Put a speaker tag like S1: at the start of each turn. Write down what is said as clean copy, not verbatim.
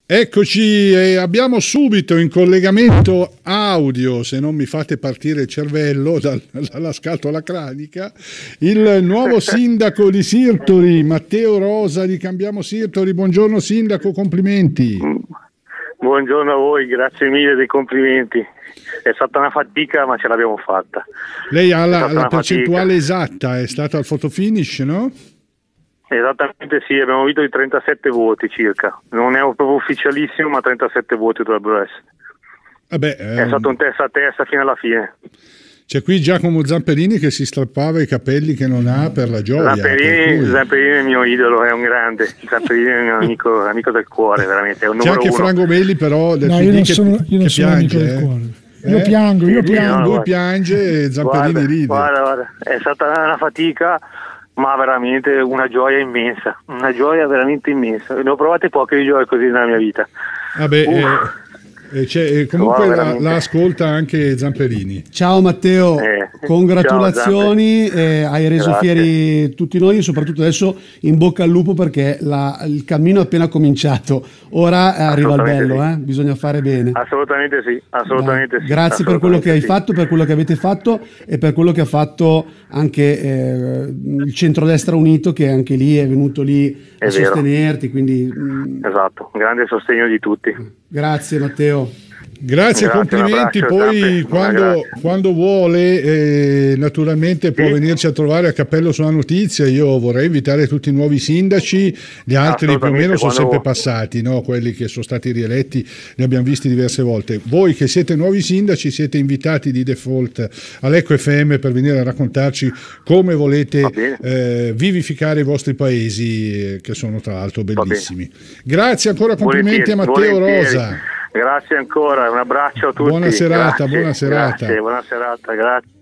S1: Eccoci, abbiamo subito in collegamento audio, se non mi fate partire il cervello dalla scatola cranica, il nuovo sindaco di Sirtori, Matteo Rosa di Cambiamo Sirtori. Buongiorno sindaco, complimenti.
S2: Buongiorno a voi, grazie mille dei complimenti. È stata una fatica, ma ce l'abbiamo fatta.
S1: Lei ha la percentuale esatta, è stata al fotofinish, no?
S2: Esattamente sì, abbiamo vinto di 37 voti circa. Non è proprio ufficialissimo, ma 37 voti dovrebbero essere. È stato un testa a testa fino alla fine.
S1: C'è qui Giacomo Zamperini che si strappava i capelli che non ha per la gioia.
S2: Zamperini è il mio idolo, è un grande. Zamperini è il mio amico del cuore, veramente. È un
S1: C'è anche Franco Melli però del PD
S3: io non sono amico del cuore. Io piango.
S1: Lui piange e Zamperini ride.
S2: Guarda, è stata una fatica, ma veramente una gioia immensa, una gioia veramente immensa. Ne ho provate poche di gioie così nella mia vita.
S1: Comunque la ascolta anche Zamperini.
S3: Ciao Matteo, congratulazioni, hai reso fieri tutti noi e soprattutto adesso in bocca al lupo perché il cammino è appena cominciato, ora arriva il bello, sì. Bisogna fare bene.
S2: Assolutamente sì.
S3: Grazie per quello che hai fatto, per quello che avete fatto e per quello che ha fatto anche il centrodestra unito, che anche lì è venuto lì a sostenerti, quindi
S2: esatto, un grande sostegno di tutti.
S3: Grazie Matteo.
S1: Grazie, complimenti. Poi quando vuole naturalmente può venirci a trovare a Cappello sulla Notizia. Io vorrei invitare tutti i nuovi sindaci, gli altri più o meno sono sempre passati, no? Quelli che sono stati rieletti li abbiamo visti diverse volte. Voi che siete nuovi sindaci siete invitati di default all'Eco FM per venire a raccontarci come volete vivificare i vostri paesi, che sono tra l'altro bellissimi. Grazie ancora, complimenti a Matteo Rosa.
S2: Grazie ancora, un abbraccio a tutti.
S1: Buona serata.
S2: Grazie, buona serata, grazie.